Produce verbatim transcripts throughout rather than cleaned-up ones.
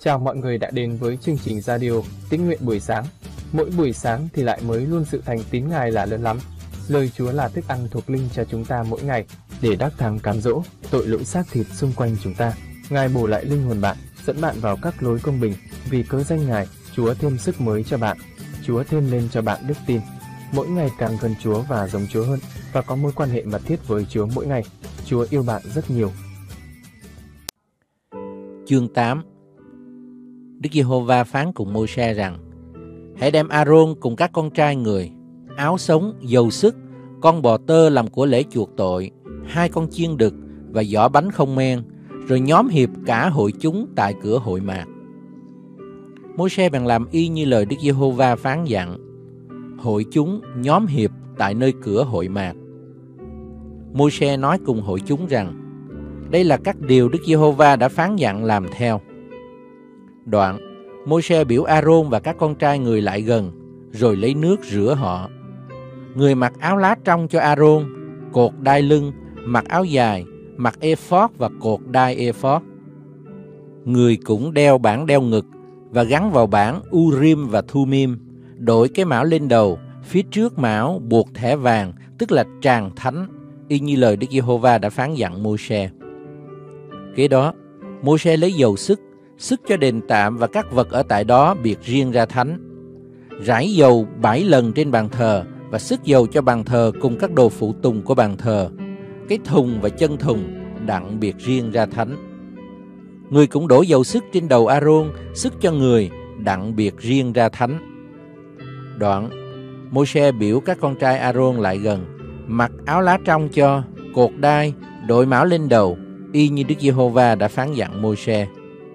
Chào mọi người đã đến với chương trình radio Tín nguyện buổi sáng. Mỗi buổi sáng thì lại mới luôn sự thành tín Ngài là lớn lắm. Lời Chúa là thức ăn thuộc linh cho chúng ta mỗi ngày để đắc thắng cám dỗ tội lỗi xác thịt xung quanh chúng ta. Ngài bổ lại linh hồn bạn, dẫn bạn vào các lối công bình. Vì cớ danh Ngài, Chúa thêm sức mới cho bạn. Chúa thêm lên cho bạn đức tin. Mỗi ngày càng gần Chúa và giống Chúa hơn, và có mối quan hệ mật thiết với Chúa mỗi ngày. Chúa yêu bạn rất nhiều. Chương tám. Đức Giê-hô-va phán cùng Mô-se rằng: hãy đem A-rôn cùng các con trai người, áo sống, dầu sức, con bò tơ làm của lễ chuộc tội, hai con chiên đực và giỏ bánh không men, rồi nhóm hiệp cả hội chúng tại cửa hội mạc. Mô-se bèn làm y như lời Đức Giê-hô-va phán dặn. Hội chúng nhóm hiệp tại nơi cửa hội mạc. Mô-se nói cùng hội chúng rằng: đây là các điều Đức Giê-hô-va đã phán dặn làm theo. Đoạn, Mô-se biểu A-rôn và các con trai người lại gần, rồi lấy nước rửa họ. Người mặc áo lá trong cho A-rôn, cột đai lưng, mặc áo dài, mặc ephod và cột đai ephod. Người cũng đeo bảng đeo ngực và gắn vào bảng Urim và Thumim, đội cái mão lên đầu, phía trước mão buộc thẻ vàng, tức là tràng thánh, y như lời Đức Giê-hô-va đã phán dặn Mô-se. Kế đó, Mô-se lấy dầu sức, sức cho đền tạm và các vật ở tại đó biệt riêng ra thánh. Rải dầu bảy lần trên bàn thờ và sức dầu cho bàn thờ cùng các đồ phụ tùng của bàn thờ, cái thùng và chân thùng đặng biệt riêng ra thánh. Người cũng đổ dầu sức trên đầu A-rôn, sức cho người đặng biệt riêng ra thánh. Đoạn, Mô-se biểu các con trai A-rôn lại gần, mặc áo lá trong cho, cột đai, đội mão lên đầu, y như Đức Giê-hô-va đã phán dặn Mô-se.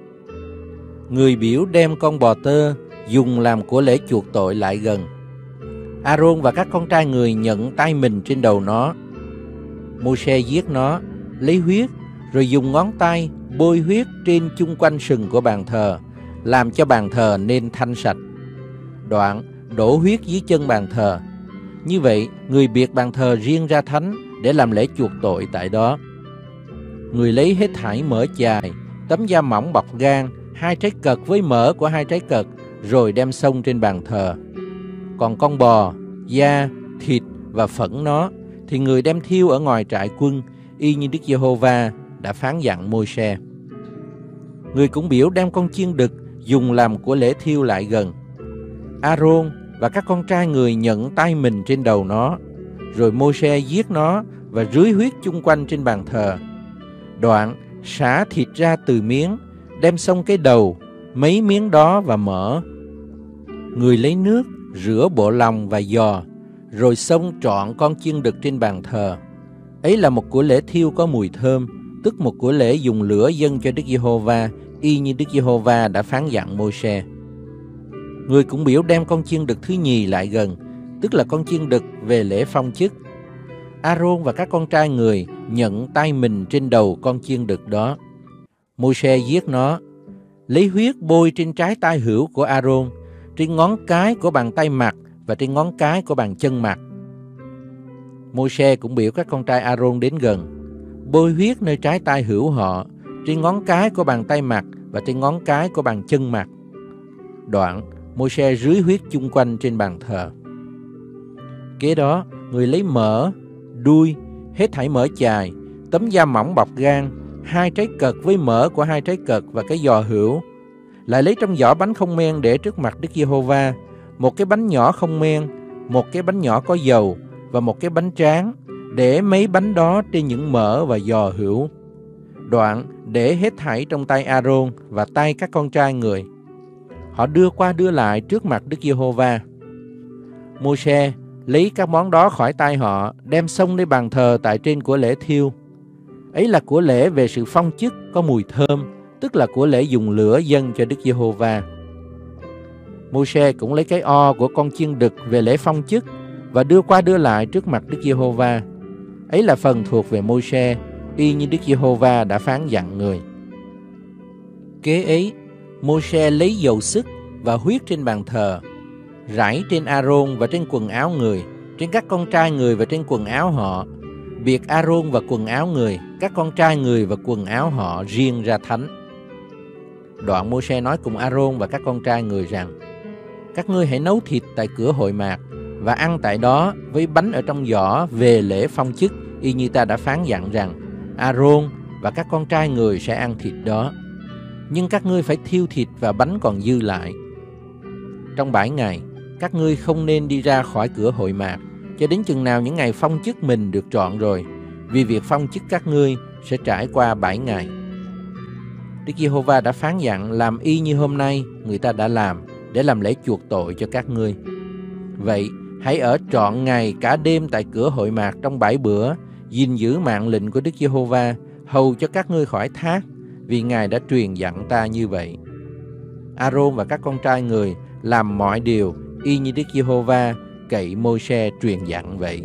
Người biểu đem con bò tơ dùng làm của lễ chuộc tội lại gần. A-rôn và các con trai người nhận tay mình trên đầu nó. Mô-se giết nó, lấy huyết, rồi dùng ngón tay bôi huyết trên chung quanh sừng của bàn thờ, làm cho bàn thờ nên thanh sạch. Đoạn, đổ huyết dưới chân bàn thờ. Như vậy, người biệt bàn thờ riêng ra thánh để làm lễ chuộc tội tại đó. Người lấy hết thảy mỡ chài, tấm da mỏng bọc gan, hai trái cật với mỡ của hai trái cật, rồi đem xông trên bàn thờ. Còn con bò, da, thịt và phẫn nó thì người đem thiêu ở ngoài trại quân, y như Đức Giê-hô-va đã phán dặn Mô-se. Người cũng biểu đem con chiên đực dùng làm của lễ thiêu lại gần. A-rôn và các con trai người nhận tay mình trên đầu nó, rồi Mô-se giết nó và rưới huyết chung quanh trên bàn thờ. Đoạn, xả thịt ra từ miếng, đem xông cái đầu, mấy miếng đó và mỡ. Người lấy nước rửa bộ lòng và giò, rồi xông trọn con chiên đực trên bàn thờ. Ấy là một của lễ thiêu có mùi thơm, tức một của lễ dùng lửa dâng cho Đức Giê-hô-va, y như Đức Giê-hô-va đã phán dặn Mô-se. Người cũng biểu đem con chiên đực thứ nhì lại gần, tức là con chiên đực về lễ phong chức. A-rôn và các con trai người nhận tay mình trên đầu con chiên đực đó. Mô-se giết nó, lấy huyết bôi trên trái tay hữu của A-rôn, trên ngón cái của bàn tay mặt và trên ngón cái của bàn chân mặt. Mô-se cũng biểu các con trai A-rôn đến gần, bôi huyết nơi trái tay hữu họ, trên ngón cái của bàn tay mặt và trên ngón cái của bàn chân mặt. Đoạn, Mô-se rưới huyết chung quanh trên bàn thờ. Kế đó, người lấy mỡ, đuôi, hết thảy mỡ chài, tấm da mỏng bọc gan, hai trái cật với mỡ của hai trái cật và cái giò hữu, lại lấy trong giỏ bánh không men để trước mặt Đức Giê-hô-va, một cái bánh nhỏ không men, một cái bánh nhỏ có dầu và một cái bánh tráng, để mấy bánh đó trên những mỡ và giò hữu. Đoạn, để hết thảy trong tay A-rôn và tay các con trai người. Họ đưa qua đưa lại trước mặt Đức Giê-hô-va. Mô-se lấy các món đó khỏi tay họ, đem xông lên bàn thờ tại trên của lễ thiêu. Ấy là của lễ về sự phong chức có mùi thơm, tức là của lễ dùng lửa dâng cho Đức Giê-hô-va. Mô-se cũng lấy cái o của con chiên đực về lễ phong chức và đưa qua đưa lại trước mặt Đức Giê-hô-va. Ấy là phần thuộc về Mô-se, y như Đức Giê-hô-va đã phán dặn người. Kế ấy, Mô-se lấy dầu sức và huyết trên bàn thờ, rải trên A-rôn và trên quần áo người, trên các con trai người và trên quần áo họ, biệt A-rôn và quần áo người, các con trai người và quần áo họ riêng ra thánh. Đoạn Mô-se nói cùng A-rôn và các con trai người rằng: các ngươi hãy nấu thịt tại cửa hội mạc và ăn tại đó với bánh ở trong giỏ về lễ phong chức, y như ta đã phán dặn rằng A-rôn và các con trai người sẽ ăn thịt đó. Nhưng các ngươi phải thiêu thịt và bánh còn dư lại. Trong bảy ngày, các ngươi không nên đi ra khỏi cửa hội mạc cho đến chừng nào những ngày phong chức mình được trọn rồi, vì việc phong chức các ngươi sẽ trải qua bảy ngày. Đức Giê-hô-va đã phán dặn làm y như hôm nay người ta đã làm, để làm lễ chuộc tội cho các ngươi. Vậy hãy ở trọn ngày cả đêm tại cửa hội mạc trong bảy bữa, gìn giữ mạng lệnh của Đức Giê-hô-va, hầu cho các ngươi khỏi thác, vì Ngài đã truyền dặn ta như vậy. A-rôn và các con trai người làm mọi điều y như Đức Giê-hô-va cậy Môi-se truyền dặn vậy.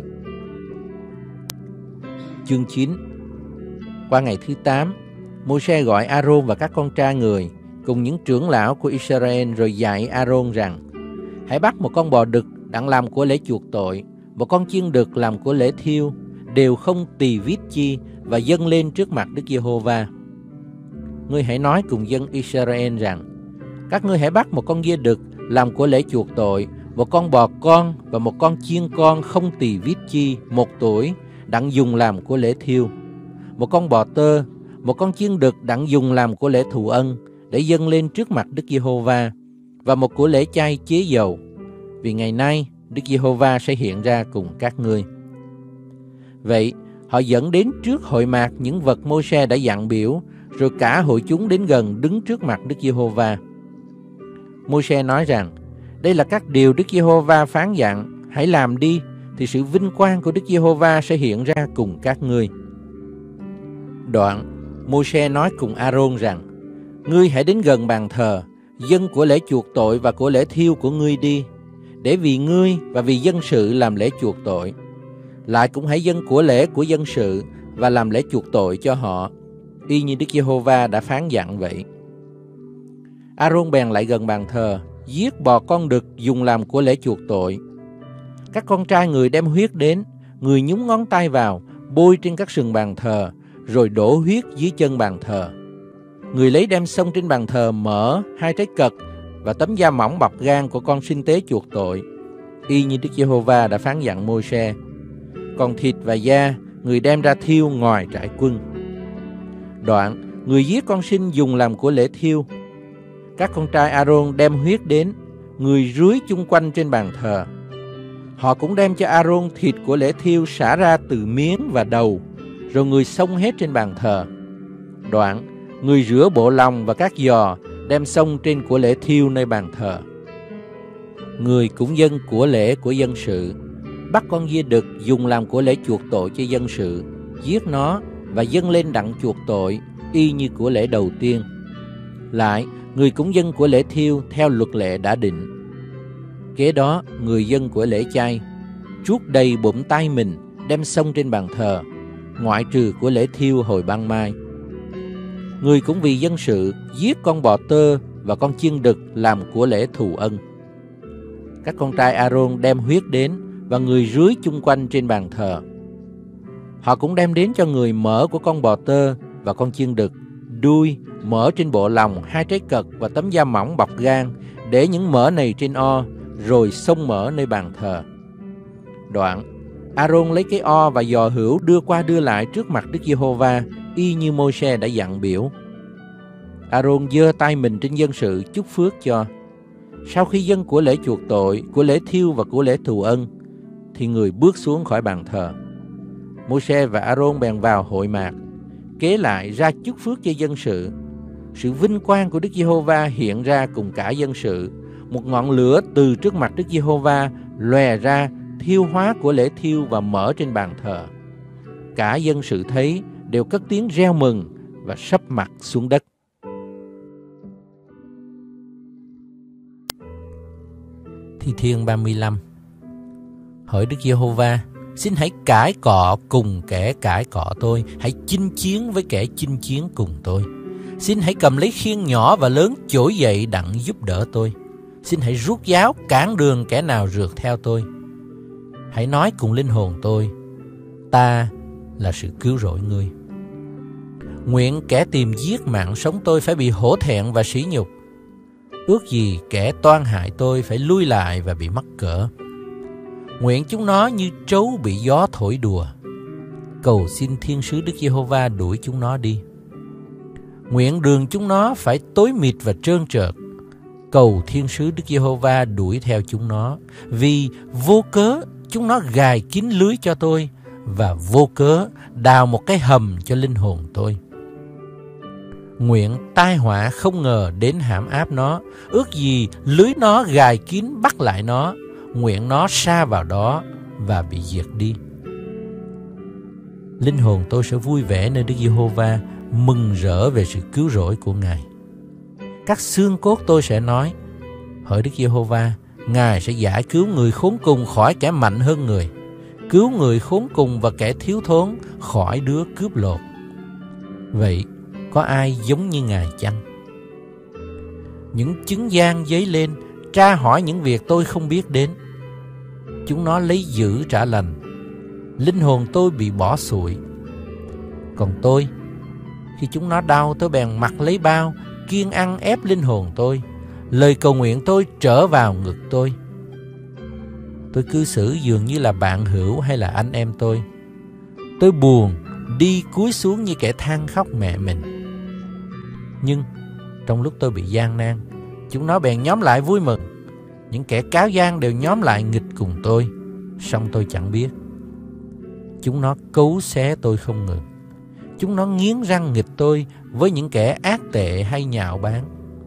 Chương chín. Qua ngày thứ tám, Môi-se gọi A-rôn và các con trai người cùng những trưởng lão của Israel, rồi dạy A-rôn rằng: hãy bắt một con bò đực đặng làm của lễ chuộc tội, một con chiên đực làm của lễ thiêu, đều không tỳ vít chi, và dâng lên trước mặt Đức Giê-hô-va. Ngươi hãy nói cùng dân Israel rằng: các ngươi hãy bắt một con dê đực làm của lễ chuộc tội, một con bò con và một con chiên con không tỳ vít chi, một tuổi, đặng dùng làm của lễ thiêu, một con bò tơ, một con chiên đực đặng dùng làm của lễ thụ ân, để dâng lên trước mặt Đức Giê-hô-va, và một của lễ chay chế dầu, vì ngày nay Đức Giê-hô-va sẽ hiện ra cùng các ngươi. Vậy họ dẫn đến trước hội mạc những vật Môi-se đã dặn biểu, rồi cả hội chúng đến gần đứng trước mặt Đức Giê-hô-va. Môi-se nói rằng: đây là các điều Đức Giê-hô-va phán dặn, hãy làm đi, thì sự vinh quang của Đức Giê-hô-va sẽ hiện ra cùng các ngươi. Đoạn Môi-se nói cùng A-rôn rằng: ngươi hãy đến gần bàn thờ, dâng của lễ chuộc tội và của lễ thiêu của ngươi đi, để vì ngươi và vì dân sự làm lễ chuộc tội. Lại cũng hãy dâng của lễ của dân sự và làm lễ chuộc tội cho họ, y như Đức Giê-hô-va đã phán dặn vậy. A-rôn bèn lại gần bàn thờ, giết bò con đực dùng làm của lễ chuộc tội. Các con trai người đem huyết đến, người nhúng ngón tay vào, bôi trên các sừng bàn thờ, rồi đổ huyết dưới chân bàn thờ. Người lấy đem xông trên bàn thờ mỡ, hai trái cật và tấm da mỏng bọc gan của con sinh tế chuộc tội, y như Đức Giê-hô-va đã phán dặn Môi-se. Còn thịt và da người đem ra thiêu ngoài trại quân. Đoạn người giết con sinh dùng làm của lễ thiêu. Các con trai A-rôn đem huyết đến, người rưới chung quanh trên bàn thờ. Họ cũng đem cho A-rôn thịt của lễ thiêu xả ra từ miếng và đầu, rồi người xông hết trên bàn thờ. Đoạn người rửa bộ lòng và các giò, đem xông trên của lễ thiêu nơi bàn thờ. Người cũng dâng của lễ của dân sự, bắt con dê đực dùng làm của lễ chuộc tội cho dân sự, giết nó và dâng lên đặng chuộc tội, y như của lễ đầu tiên. Lại người cũng dâng của lễ thiêu theo luật lệ đã định. Kế đó người dâng của lễ chay, trút đầy bụng tay mình, đem xông trên bàn thờ, ngoại trừ của lễ thiêu hồi ban mai. Người cũng vì dân sự giết con bò tơ và con chiên đực làm của lễ thù ân. Các con trai A-rôn đem huyết đến, và người rưới chung quanh trên bàn thờ. Họ cũng đem đến cho người mỡ của con bò tơ và con chiên đực, đuôi, mỡ trên bộ lòng, hai trái cật và tấm da mỏng bọc gan, để những mỡ này trên o, rồi xông mỡ nơi bàn thờ. Đoạn A-rôn lấy cái o và giò hữu đưa qua đưa lại trước mặt Đức Giê-hô-va, y như Môi-se đã dặn biểu. A-rôn giơ tay mình trên dân sự chúc phước cho. Sau khi dâng của lễ chuộc tội, của lễ thiêu và của lễ thù ân, thì người bước xuống khỏi bàn thờ. Môi-se và A-rôn bèn vào hội mạc, kế lại ra chúc phước cho dân sự. Sự vinh quang của Đức Giê-hô-va hiện ra cùng cả dân sự. Một ngọn lửa từ trước mặt Đức Giê-hô-va lòe ra, thiêu hóa của lễ thiêu và mỡ trên bàn thờ. Cả dân sự thấy đều cất tiếng reo mừng và sấp mặt xuống đất. Thi Thiên ba mươi lăm. Hỡi Đức Giê-hô-va, xin hãy cãi cọ cùng kẻ cãi cọ tôi, hãy chinh chiến với kẻ chinh chiến cùng tôi. Xin hãy cầm lấy khiên nhỏ và lớn trỗi dậy đặng giúp đỡ tôi. Xin hãy rút giáo cản đường kẻ nào rượt theo tôi. Hãy nói cùng linh hồn tôi, ta là sự cứu rỗi ngươi. Nguyện kẻ tìm giết mạng sống tôi phải bị hổ thẹn và sỉ nhục. Ước gì kẻ toan hại tôi phải lui lại và bị mắc cỡ. Nguyện chúng nó như trấu bị gió thổi đùa. Cầu xin thiên sứ Đức Giê-hô-va đuổi chúng nó đi. Nguyện đường chúng nó phải tối mịt và trơn trợt. Cầu thiên sứ Đức Giê-hô-va đuổi theo chúng nó, vì vô cớ chúng nó gài kín lưới cho tôi, và vô cớ đào một cái hầm cho linh hồn tôi. Nguyện tai họa không ngờ đến hãm áp nó, ước gì lưới nó gài kín bắt lại nó. Nguyện nó sa vào đó và bị diệt đi. Linh hồn tôi sẽ vui vẻ nơi Đức Giê-hô-va, mừng rỡ về sự cứu rỗi của Ngài. Các xương cốt tôi sẽ nói: hỡi Đức Giê-hô-va, Ngài sẽ giải cứu người khốn cùng khỏi kẻ mạnh hơn người, cứu người khốn cùng và kẻ thiếu thốn khỏi đứa cướp lột. Vậy có ai giống như Ngài chăng? Những chứng gian dấy lên, tra hỏi những việc tôi không biết đến. Chúng nó lấy dữ trả lành. Linh hồn tôi bị bỏ sụi. Còn tôi, khi chúng nó đau, tôi bèn mặc lấy bao, kiêng ăn ép linh hồn tôi. Lời cầu nguyện tôi trở vào ngực tôi. Tôi cư xử dường như là bạn hữu hay là anh em tôi. Tôi buồn, đi cúi xuống như kẻ than khóc mẹ mình. Nhưng trong lúc tôi bị gian nan, chúng nó bèn nhóm lại vui mừng. Những kẻ cáo gian đều nhóm lại nghịch cùng tôi, song tôi chẳng biết. Chúng nó cấu xé tôi không ngừng. Chúng nó nghiến răng nghịch tôi với những kẻ ác tệ hay nhạo báng.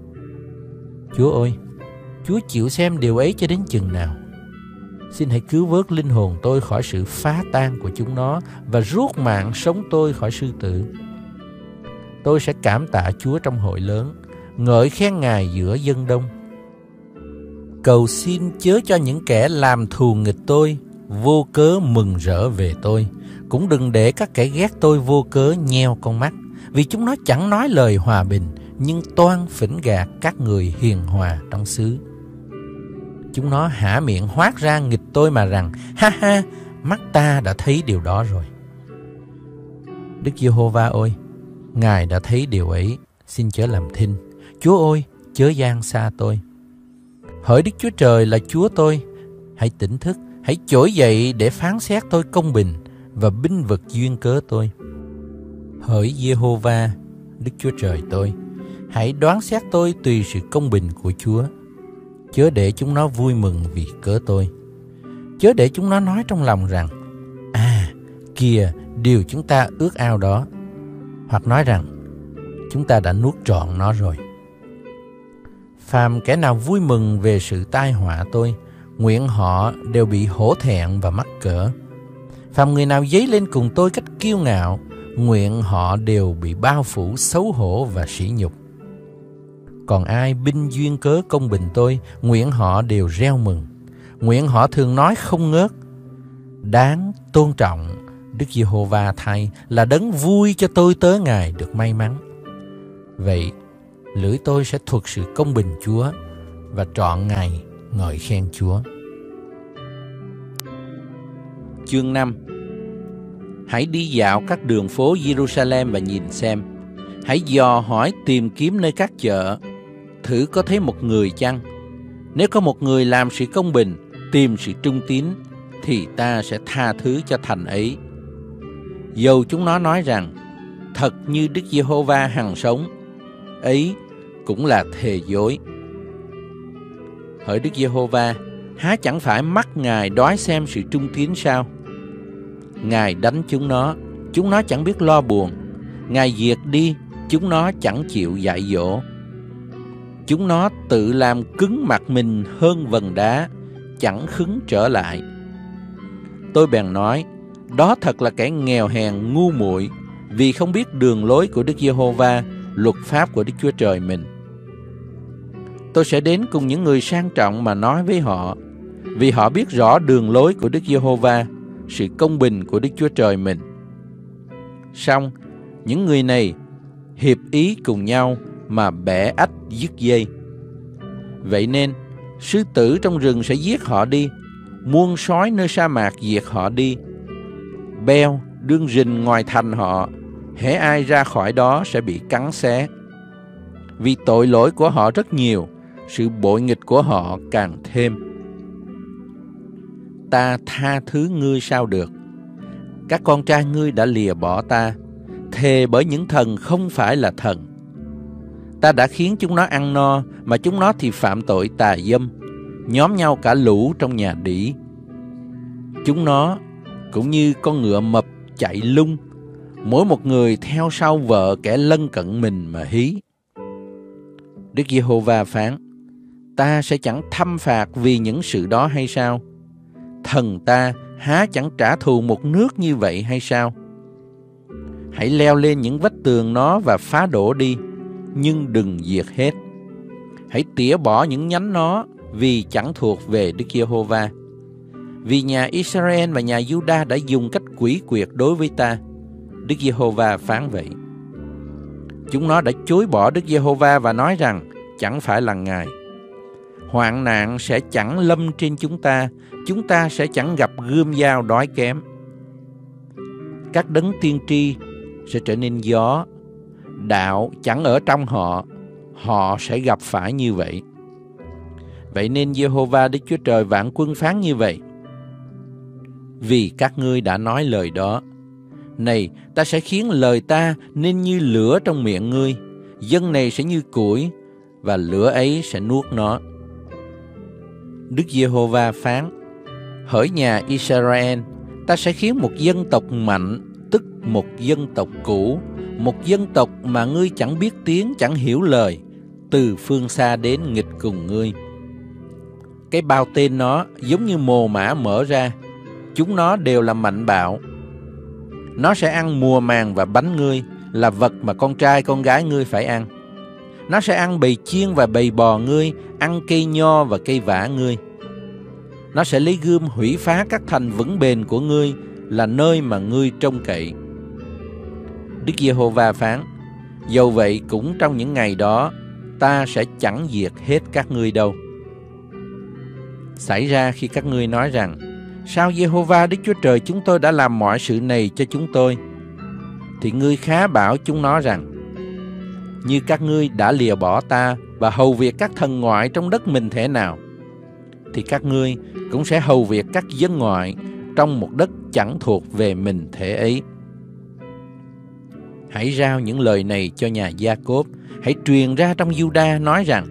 Chúa ơi, Chúa chịu xem điều ấy cho đến chừng nào? Xin hãy cứu vớt linh hồn tôi khỏi sự phá tan của chúng nó và rút mạng sống tôi khỏi sư tử. Tôi sẽ cảm tạ Chúa trong hội lớn, ngợi khen Ngài giữa dân đông. Cầu xin chớ cho những kẻ làm thù nghịch tôi vô cớ mừng rỡ về tôi, cũng đừng để các kẻ ghét tôi vô cớ nheo con mắt, vì chúng nó chẳng nói lời hòa bình, nhưng toan phỉnh gạt các người hiền hòa trong xứ. Chúng nó há miệng hoác ra nghịch tôi mà rằng: ha ha, mắt ta đã thấy điều đó rồi. Đức Giê-hô-va ơi, Ngài đã thấy điều ấy, xin chớ làm thinh. Chúa ơi, chớ giang xa tôi. Hỡi Đức Chúa Trời là Chúa tôi, hãy tỉnh thức, hãy trỗi dậy để phán xét tôi công bình và binh vực duyên cớ tôi. Hỡi Giê-hô-va, Đức Chúa Trời tôi, hãy đoán xét tôi tùy sự công bình của Chúa. Chớ để chúng nó vui mừng vì cớ tôi. Chớ để chúng nó nói trong lòng rằng: à, kìa, điều chúng ta ước ao đó. Hoặc nói rằng: chúng ta đã nuốt trọn nó rồi. Phàm kẻ nào vui mừng về sự tai họa tôi, nguyện họ đều bị hổ thẹn và mắc cỡ. Phàm người nào dấy lên cùng tôi cách kiêu ngạo, nguyện họ đều bị bao phủ xấu hổ và sỉ nhục. Còn ai binh duyên cớ công bình tôi, nguyện họ đều reo mừng. Nguyện họ thường nói không ngớt: đáng tôn trọng Đức Giê-hô-va thay, là đấng vui cho tôi tớ Ngài được may mắn. Vậy lưỡi tôi sẽ thuật sự công bình Chúa, và trọn ngày ngợi khen Chúa. Chương năm. Hãy đi dạo các đường phố Jerusalem và nhìn xem. Hãy dò hỏi tìm kiếm nơi các chợ, thử có thấy một người chăng? Nếu có một người làm sự công bình, tìm sự trung tín, thì ta sẽ tha thứ cho thành ấy. Dầu chúng nó nói rằng: thật như Đức Giê-hô-va hằng sống, ấy cũng là thề dối. Hỡi Đức Giê-hô-va, há chẳng phải mắt Ngài đoái xem sự trung tín sao? Ngài đánh chúng nó, chúng nó chẳng biết lo buồn. Ngài diệt đi, chúng nó chẳng chịu dạy dỗ. Chúng nó tự làm cứng mặt mình hơn vần đá, chẳng khứng trở lại. Tôi bèn nói: đó thật là kẻ nghèo hèn ngu muội, vì không biết đường lối của Đức Giê-hô-va, luật pháp của Đức Chúa Trời mình. Tôi sẽ đến cùng những người sang trọng mà nói với họ, vì họ biết rõ đường lối của Đức Giê-hô-va, sự công bình của Đức Chúa Trời mình. Song những người này hiệp ý cùng nhau mà bẻ ách dứt dây. Vậy nên sư tử trong rừng sẽ giết họ đi, muôn sói nơi sa mạc diệt họ đi. Beo đương rình ngoài thành họ, hễ ai ra khỏi đó sẽ bị cắn xé. Vì tội lỗi của họ rất nhiều, sự bội nghịch của họ càng thêm. Ta tha thứ ngươi sao được? Các con trai ngươi đã lìa bỏ ta, thề bởi những thần không phải là thần. Ta đã khiến chúng nó ăn no, mà chúng nó thì phạm tội tà dâm, nhóm nhau cả lũ trong nhà đỉ. Chúng nó cũng như con ngựa mập chạy lung, mỗi một người theo sau vợ kẻ lân cận mình mà hí. Đức Giê-hô-va phán: Ta sẽ chẳng thăm phạt vì những sự đó hay sao? Thần ta há chẳng trả thù một nước như vậy hay sao? Hãy leo lên những vách tường nó và phá đổ đi, nhưng đừng diệt hết. Hãy tỉa bỏ những nhánh nó, vì chẳng thuộc về Đức Giê-hô-va. Vì nhà Israel và nhà Giu-đa đã dùng cách quỷ quyệt đối với ta, Đức Giê-hô-va phán vậy. Chúng nó đã chối bỏ Đức Giê-hô-va và nói rằng chẳng phải là Ngài. Hoạn nạn sẽ chẳng lâm trên chúng ta, chúng ta sẽ chẳng gặp gươm dao đói kém. Các đấng tiên tri sẽ trở nên gió, đạo chẳng ở trong họ, họ sẽ gặp phải như vậy. Vậy nên Giê-hô-va Đức Chúa Trời vạn quân phán như vậy: Vì các ngươi đã nói lời đó, này, ta sẽ khiến lời ta nên như lửa trong miệng ngươi, dân này sẽ như củi, và lửa ấy sẽ nuốt nó. Đức Giê-hô-va phán: Hỡi nhà Israel, ta sẽ khiến một dân tộc mạnh, tức một dân tộc cũ, một dân tộc mà ngươi chẳng biết tiếng, chẳng hiểu lời, từ phương xa đến nghịch cùng ngươi. Cái bao tên nó giống như mồ mả mở ra, chúng nó đều là mạnh bạo. Nó sẽ ăn mùa màng và bánh ngươi, là vật mà con trai con gái ngươi phải ăn. Nó sẽ ăn bầy chiên và bầy bò ngươi, ăn cây nho và cây vả ngươi. Nó sẽ lấy gươm hủy phá các thành vững bền của ngươi, là nơi mà ngươi trông cậy. Đức Giê-hô-va phán: Dầu vậy cũng trong những ngày đó, ta sẽ chẳng diệt hết các ngươi đâu. Xảy ra khi các ngươi nói rằng: Sao Giê-hô-va Đức Chúa Trời chúng tôi đã làm mọi sự này cho chúng tôi? Thì ngươi khá bảo chúng nó rằng: Như các ngươi đã lìa bỏ ta và hầu việc các thần ngoại trong đất mình thế nào, thì các ngươi cũng sẽ hầu việc các dân ngoại trong một đất chẳng thuộc về mình thể ấy. Hãy rao những lời này cho nhà Gia-cốp, hãy truyền ra trong Giu-đa nói rằng: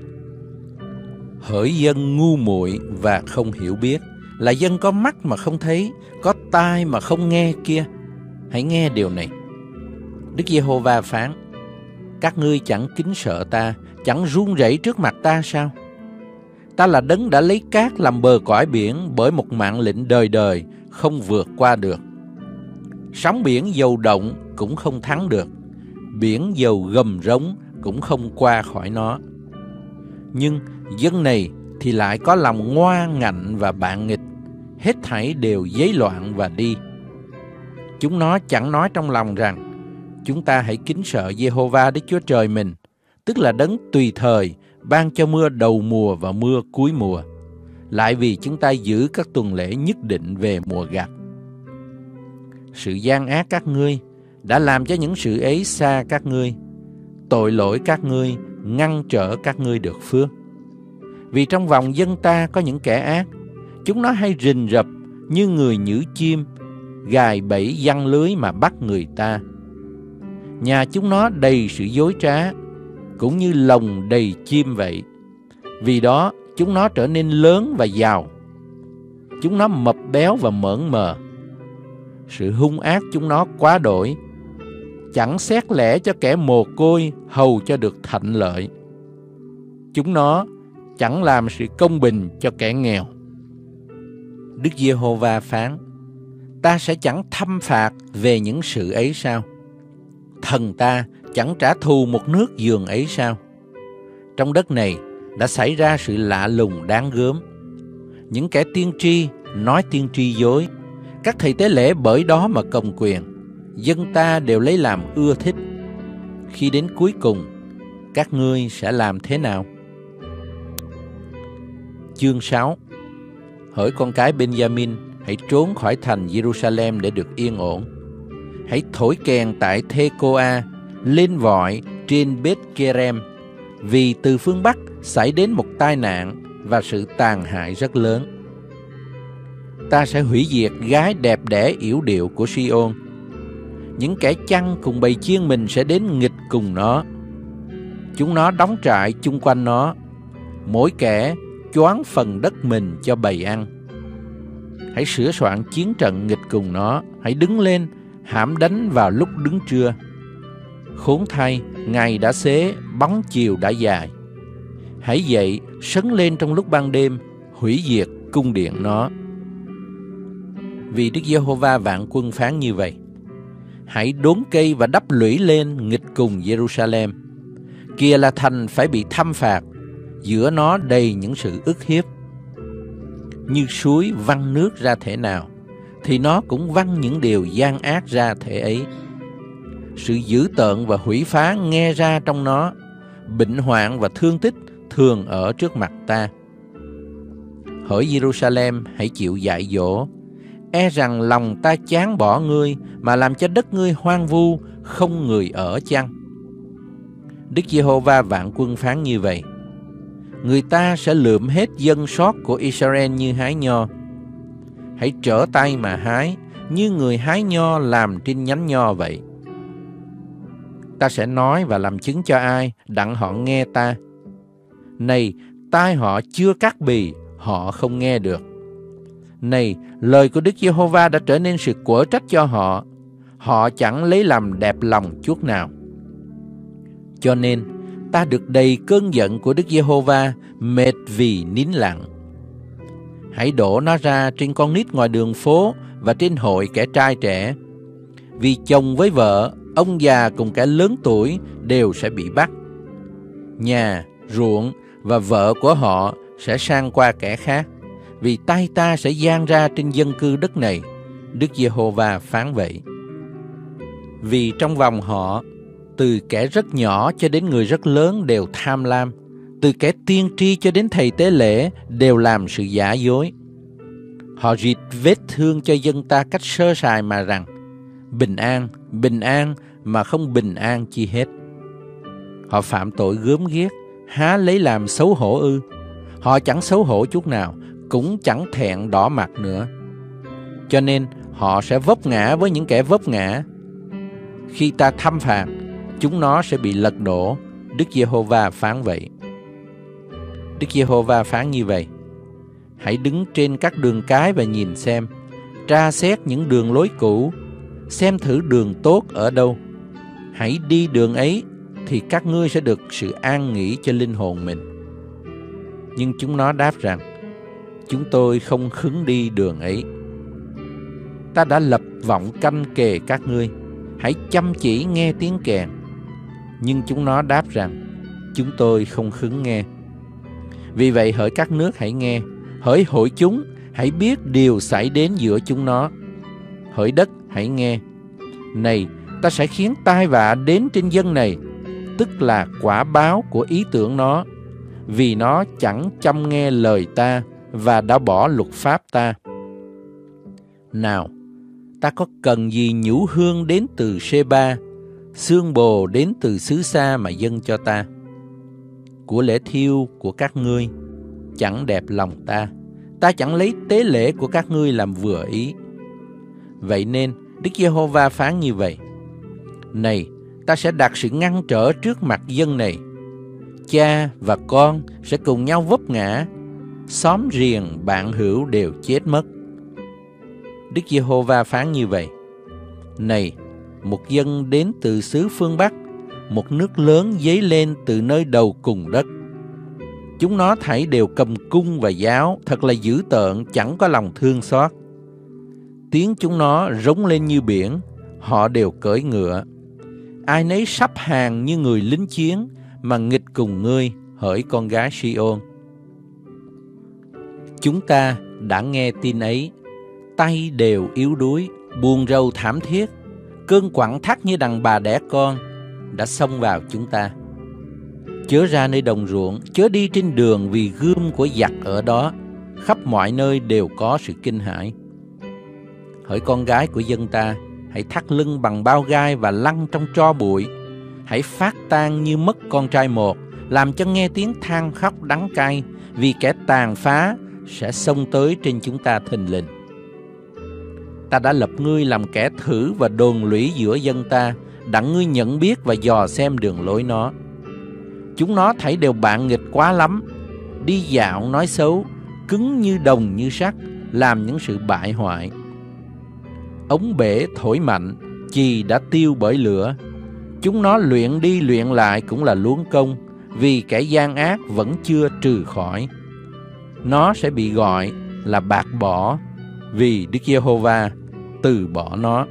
Hỡi dân ngu muội và không hiểu biết, là dân có mắt mà không thấy, có tai mà không nghe kia, hãy nghe điều này. Đức Giê-hô-va phán: Các ngươi chẳng kính sợ ta, chẳng run rẩy trước mặt ta sao? Ta là đấng đã lấy cát làm bờ cõi biển, bởi một mạng lệnh đời đời không vượt qua được. Sóng biển dầu động cũng không thắng được, biển dầu gầm rống cũng không qua khỏi nó. Nhưng dân này thì lại có lòng ngoan ngạnh và bạn nghịch, hết thảy đều giấy loạn và đi. Chúng nó chẳng nói trong lòng rằng: Chúng ta hãy kính sợ Giê-hô-va Đức Chúa Trời mình, tức là đấng tùy thời ban cho mưa đầu mùa và mưa cuối mùa, lại vì chúng ta giữ các tuần lễ nhất định về mùa gặt. Sự gian ác các ngươi đã làm cho những sự ấy xa các ngươi, tội lỗi các ngươi ngăn trở các ngươi được phước. Vì trong vòng dân ta có những kẻ ác, chúng nó hay rình rập như người nhử chim, gài bẫy giăng lưới mà bắt người ta. Nhà chúng nó đầy sự dối trá, cũng như lồng đầy chim vậy. Vì đó chúng nó trở nên lớn và giàu, chúng nó mập béo và mởn mờ. Sự hung ác chúng nó quá đổi, chẳng xét lẽ cho kẻ mồ côi hầu cho được thạnh lợi. Chúng nó chẳng làm sự công bình cho kẻ nghèo. Đức Giê-hô-va phán: Ta sẽ chẳng thăm phạt về những sự ấy sao? Thần ta chẳng trả thù một nước giường ấy sao? Trong đất này đã xảy ra sự lạ lùng đáng gớm. Những kẻ tiên tri nói tiên tri dối, các thầy tế lễ bởi đó mà cầm quyền. Dân ta đều lấy làm ưa thích. Khi đến cuối cùng, các ngươi sẽ làm thế nào? Chương sáu. Hỡi con cái Ben-gia-min, hãy trốn khỏi thành Giê-ru-sa-lem để được yên ổn. hãy thổi kèn tại Thê-cô-a, lên vọi trên Bết-kê-rem, vì từ phương Bắc xảy đến một tai nạn và sự tàn hại rất lớn. Ta sẽ hủy diệt gái đẹp đẽ yểu điệu của Si-ôn. Những kẻ chăn cùng bầy chiên mình sẽ đến nghịch cùng nó. Chúng nó đóng trại chung quanh nó, mỗi kẻ choán phần đất mình cho bầy ăn. Hãy sửa soạn chiến trận nghịch cùng nó, hãy đứng lên, hãm đánh vào lúc đứng trưa. Khốn thay, ngày đã xế, bóng chiều đã dài. Hãy dậy, sấn lên trong lúc ban đêm, hủy diệt cung điện nó. Vì Đức Giê-hô-va vạn quân phán như vậy: hãy đốn cây và đắp lũy lên nghịch cùng Giê-ru-sa-lem. Kìa là thành phải bị thăm phạt, giữa nó đầy những sự ức hiếp. Như suối văng nước ra thể nào, thì nó cũng văng những điều gian ác ra thể ấy. Sự dữ tợn và hủy phá nghe ra trong nó, bệnh hoạn và thương tích thường ở trước mặt ta. Hỡi Giê-ru-sa-lem, hãy chịu dạy dỗ, e rằng lòng ta chán bỏ ngươi, mà làm cho đất ngươi hoang vu, không người ở chăng? Đức Giê-hô-va vạn quân phán như vậy: người ta sẽ lượm hết dân sót của Israel như hái nho. Hãy trở tay mà hái, như người hái nho làm trên nhánh nho vậy. Ta sẽ nói và làm chứng cho ai đặng họ nghe ta. Này, tai họ chưa cắt bì, họ không nghe được. Này, lời của Đức Giê-hô-va đã trở nên sự quở trách cho họ, họ chẳng lấy làm đẹp lòng chút nào. Cho nên, ta được đầy cơn giận của Đức Giê-hô-va, mệt vì nín lặng. Hãy đổ nó ra trên con nít ngoài đường phố và trên hội kẻ trai trẻ. Vì chồng với vợ, ông già cùng kẻ lớn tuổi đều sẽ bị bắt. Nhà, ruộng và vợ của họ sẽ sang qua kẻ khác, vì tay ta sẽ giang ra trên dân cư đất này. Đức Giê-hô-va phán vậy. Vì trong vòng họ, từ kẻ rất nhỏ cho đến người rất lớn đều tham lam, từ kẻ tiên tri cho đến thầy tế lễ đều làm sự giả dối. Họ rịt vết thương cho dân ta cách sơ sài mà rằng: bình an, bình an, mà không bình an chi hết. Họ phạm tội gớm ghiếc, há lấy làm xấu hổ ư? Họ chẳng xấu hổ chút nào, cũng chẳng thẹn đỏ mặt nữa. Cho nên họ sẽ vấp ngã với những kẻ vấp ngã. Khi ta thăm phạt, chúng nó sẽ bị lật đổ. Đức Giê-hô-va phán vậy. Đức Giê-hô-va phán như vậy: hãy đứng trên các đường cái và nhìn xem, tra xét những đường lối cũ, xem thử đường tốt ở đâu. Hãy đi đường ấy, thì các ngươi sẽ được sự an nghỉ cho linh hồn mình. Nhưng chúng nó đáp rằng: chúng tôi không khứng đi đường ấy. Ta đã lập vọng canh kề các ngươi, hãy chăm chỉ nghe tiếng kèn. Nhưng chúng nó đáp rằng: chúng tôi không khứng nghe. Vì vậy hỡi các nước hãy nghe, hỡi hội chúng hãy biết điều xảy đến giữa chúng nó. Hỡi đất hãy nghe, này, ta sẽ khiến tai vạ đến trên dân này, tức là quả báo của ý tưởng nó, vì nó chẳng chăm nghe lời ta và đã bỏ luật pháp ta. Nào, ta có cần gì nhũ hương đến từ Sê-ba, xương bồ đến từ xứ xa mà dâng cho ta? Của lễ thiêu của các ngươi chẳng đẹp lòng ta, ta chẳng lấy tế lễ của các ngươi làm vừa ý. Vậy nên Đức Giê-hô-va phán như vậy: này, ta sẽ đặt sự ngăn trở trước mặt dân này. Cha và con sẽ cùng nhau vấp ngã, xóm riềng bạn hữu đều chết mất. Đức Giê-hô-va phán như vậy: này, một dân đến từ xứ phương Bắc, một nước lớn dấy lên từ nơi đầu cùng đất. Chúng nó thảy đều cầm cung và giáo, thật là dữ tợn, chẳng có lòng thương xót. Tiếng chúng nó rống lên như biển, họ đều cưỡi ngựa. Ai nấy sắp hàng như người lính chiến, mà nghịch cùng ngươi, hỡi con gái Si-ôn. Chúng ta đã nghe tin ấy, tay đều yếu đuối, buồn rầu thảm thiết, cơn quặn thắt như đàn bà đẻ con đã xông vào chúng ta. Chớ ra nơi đồng ruộng, chớ đi trên đường, vì gươm của giặc ở đó, khắp mọi nơi đều có sự kinh hãi. Hỡi con gái của dân ta, hãy thắt lưng bằng bao gai và lăn trong tro bụi. Hãy phát tan như mất con trai một, làm cho nghe tiếng than khóc đắng cay, vì kẻ tàn phá sẽ xông tới trên chúng ta thình lình. Ta đã lập ngươi làm kẻ thử và đồn lũy giữa dân ta, đặng ngươi nhận biết và dò xem đường lối nó. Chúng nó thảy đều bạn nghịch quá lắm, đi dạo nói xấu, cứng như đồng như sắt, làm những sự bại hoại. Ống bể thổi mạnh, chì đã tiêu bởi lửa. Chúng nó luyện đi luyện lại cũng là luống công, vì kẻ gian ác vẫn chưa trừ khỏi. Nó sẽ bị gọi là bạc bỏ, vì Đức Giê-hô-va từ bỏ nó.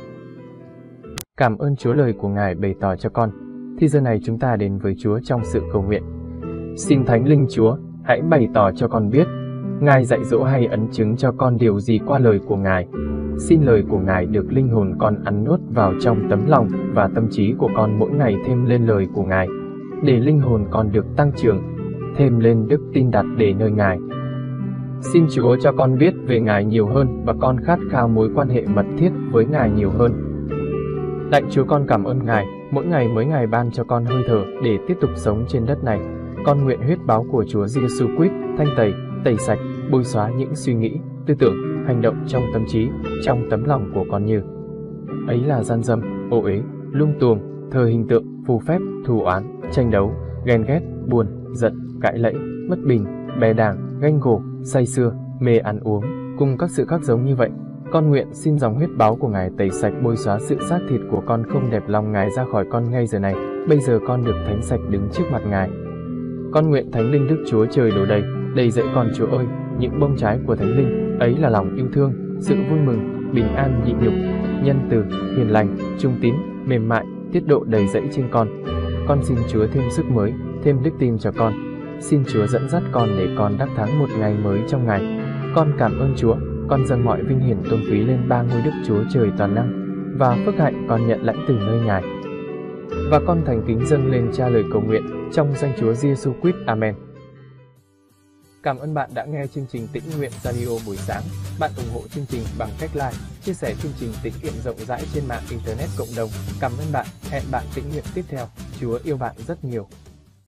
Cảm ơn Chúa lời của Ngài bày tỏ cho con. Thì giờ này chúng ta đến với Chúa trong sự cầu nguyện. Xin Thánh Linh Chúa, hãy bày tỏ cho con biết, Ngài dạy dỗ hay ấn chứng cho con điều gì qua lời của Ngài. Xin lời của Ngài được linh hồn con ăn nuốt vào trong tấm lòng và tâm trí của con mỗi ngày thêm lên lời của Ngài, để linh hồn con được tăng trưởng, thêm lên đức tin đặt để nơi Ngài. Xin Chúa cho con biết về Ngài nhiều hơn và con khát khao mối quan hệ mật thiết với Ngài nhiều hơn. Lạy Chúa, con cảm ơn Ngài, mỗi ngày mới Ngài ban cho con hơi thở để tiếp tục sống trên đất này. Con nguyện huyết báo của Chúa Giêsu Christ thanh tẩy, tẩy sạch, bôi xóa những suy nghĩ, tư tưởng, hành động trong tâm trí, trong tấm lòng của con như ấy là gian dâm, ô uế, lung tuồng, thờ hình tượng, phù phép, thù oán, tranh đấu, ghen ghét, buồn, giận, cãi lẫy, bất bình, bè đảng, ganh gổ, say sưa, mê ăn uống, cùng các sự khác giống như vậy. Con nguyện xin dòng huyết báo của Ngài tẩy sạch bôi xóa sự xác thịt của con không đẹp lòng Ngài ra khỏi con ngay giờ này. Bây giờ con được thánh sạch đứng trước mặt Ngài. Con nguyện Thánh Linh Đức Chúa Trời đổ đầy, đầy dẫy con Chúa ơi, những bông trái của Thánh Linh, ấy là lòng yêu thương, sự vui mừng, bình an nhịn nhục, nhân từ, hiền lành, trung tín, mềm mại, tiết độ đầy dẫy trên con. Con xin Chúa thêm sức mới, thêm đức tin cho con. Xin Chúa dẫn dắt con để con đắc thắng một ngày mới trong Ngài. Con cảm ơn Chúa, con dâng mọi vinh hiển tôn quý lên ba ngôi Đức Chúa Trời toàn năng, và phước hạnh con nhận lãnh từ nơi Ngài. Và con thành kính dâng lên Cha lời cầu nguyện trong danh Chúa Giêsu Christ. Amen. Cảm ơn bạn đã nghe chương trình Tĩnh Nguyện Radio buổi sáng. Bạn ủng hộ chương trình bằng cách like, chia sẻ chương trình tĩnh nguyện rộng rãi trên mạng Internet cộng đồng. Cảm ơn bạn. Hẹn bạn tĩnh nguyện tiếp theo. Chúa yêu bạn rất nhiều.